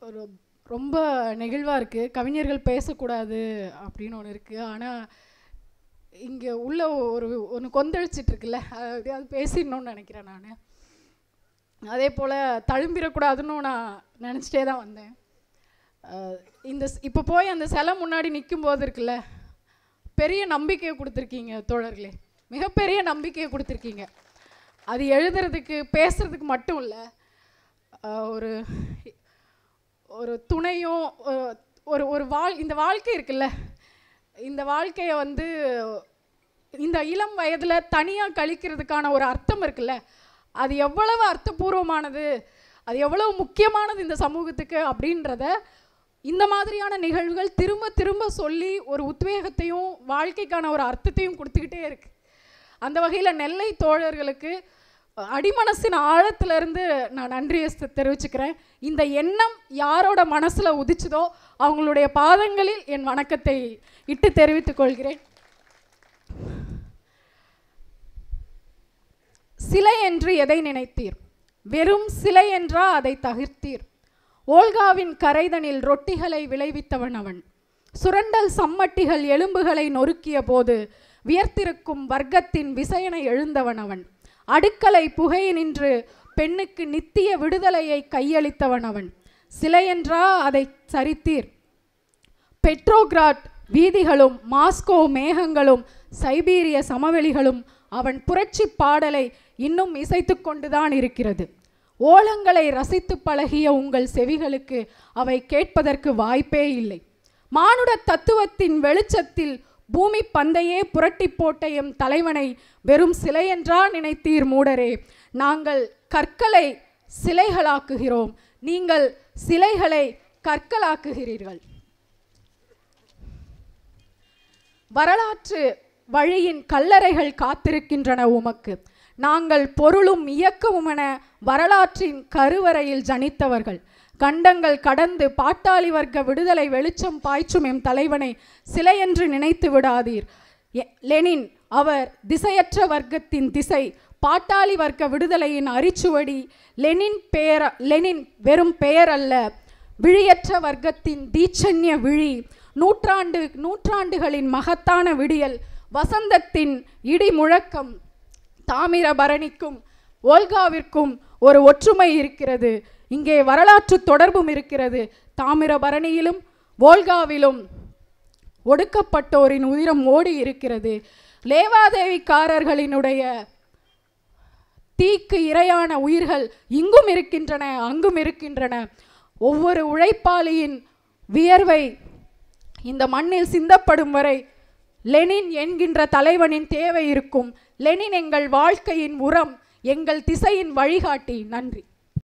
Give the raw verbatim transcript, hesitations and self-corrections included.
ஒரு ரொம்ப நெகிழ்வாக இருக்குது. கவிஞர்கள் பேசக்கூடாது அப்படின்னு ஒன்று இருக்குது. ஆனால் இங்கே உள்ள ஒரு ஒன்று கொந்தளிச்சிட்ருக்குல்ல, அது அது பேசிடணும்னு நினைக்கிறேன் நான். அதே போல் தழும்பிடக்கூடாதுன்னு நான் நினச்சிட்டே தான் வந்தேன். இந்த இப்போ போய் அந்த சிலை முன்னாடி நிற்கும் போது இருக்குல்ல, பெரிய நம்பிக்கையை கொடுத்துருக்கீங்க தோழர்களே, மிகப்பெரிய நம்பிக்கையை கொடுத்துருக்கீங்க. அது எழுதுறதுக்கு பேசுகிறதுக்கு மட்டும் இல்லை, ஒரு ஒரு துணையும் ஒரு ஒரு வாழ் இந்த வாழ்க்கை இருக்குல்ல, இந்த வாழ்க்கையை வந்து இந்த இளம் வயதில் தனியாக கழிக்கிறதுக்கான ஒரு அர்த்தம் இருக்குல்ல, அது எவ்வளவு அர்த்தபூர்வமானது, அது எவ்வளவு முக்கியமானது இந்த சமூகத்துக்கு அப்படின்றத இந்த மாதிரியான நிகழ்வுகள் திரும்ப திரும்ப சொல்லி ஒரு உத்வேகத்தையும் வாழ்க்கைக்கான ஒரு அர்த்தத்தையும் கொடுத்துக்கிட்டே இருக்கு. அந்த வகையில் நெல்லை தோழர்களுக்கு அடிமனசின் ஆழத்திலிருந்து நான் நன்றியை தெரிவிச்சுக்கிறேன். இந்த எண்ணம் யாரோட மனசில் உதிச்சுதோ அவங்களுடைய பாதங்களில் என் வணக்கத்தை இட்டு தெரிவித்துக் கொள்கிறேன். சிலை என்று எதை நினைத்தீர்? வெறும் சிலை என்றா அதை தகிர்த்தீர்? ஓல்காவின் கரைதனில் ரொட்டிகளை விளைவித்தவன் அவன். சுரண்டல் சம்மட்டிகள் எலும்புகளை நொறுக்கிய போது வியர்த்திருக்கும் வர்க்கத்தின் விசயனை எழுந்தவன் அவன். அடுக்கலை புகை நின்று பெண்ணுக்கு நித்திய விடுதலையை கையளித்தவன் அவன். சிலை என்றா அதை சரித்தீர்? பெட்ரோகிராட் வீதிகளும் மாஸ்கோ மேகங்களும் சைபீரிய சமவெளிகளும் அவன் புரட்சி பாடலை இன்னும் இசைத்து கொண்டுதான் இருக்கிறது. ஓலங்களை ரசித்து பழகிய உங்கள் செவிகளுக்கு அவை கேட்பதற்கு வாய்ப்பே இல்லை. மானுட தத்துவத்தின் வெளிச்சத்தில் பூமி பந்தையே புரட்டி போட்ட எம் தலைவனை வெறும் சிலை என்றா நினைத்தீர் மூடரே? நாங்கள் கற்களை சிலைகளாக்குகிறோம், நீங்கள் சிலைகளை கற்களாக்குகிறீர்கள். வரலாற்று வழியின் கல்லறைகள் காத்திருக்கின்றன உமக்கு. நாங்கள் பொருளும் இயக்கமும் என வரலாற்றின் கருவறையில் ஜனித்தவர்கள். கண்டங்கள் கடந்து பாட்டாளி வர்க்க விடுதலை வெளிச்சம் பாய்ச்சும் எம் தலைவனை சிலை என்று நினைத்து விடாதீர். லெனின் அவர் திசையற்ற வர்க்கத்தின் திசை, பாட்டாளி வர்க்க விடுதலையின் அரிச்சுவடி. லெனின் பெயர் லெனின் வெறும் பெயர் அல்ல, விழியற்ற வர்க்கத்தின் தீச்சன்ய விழி. நூற்றாண்டு நூற்றாண்டுகளின் மகத்தான விடியல், வசந்தத்தின் இடி முழக்கம். தாமிரபரணிக்கும் ஓல்காவிற்கும் ஒரு ஒற்றுமை இருக்கிறது. இங்கே வரலாற்று தொடர்பும் இருக்கிறது. தாமிரபரணியிலும் ஓல்காவிலும் ஒடுக்கப்பட்டோரின் உதிரம் ஓடி இருக்கிறது. லேவாதேவிக்காரர்களினுடைய தீக்கு இரையான உயிர்கள் இங்கும் இருக்கின்றன, அங்கும் இருக்கின்றன. ஒவ்வொரு உழைப்பாளியின் வியர்வை இந்த மண்ணில் சிந்தப்படும் வரை லெனின் என்கின்ற தலைவனின் தேவை இருக்கும். லெனின் எங்கள் வாழ்க்கையின் உரம், எங்கள் திசையின் வழிகாட்டி. நன்றி.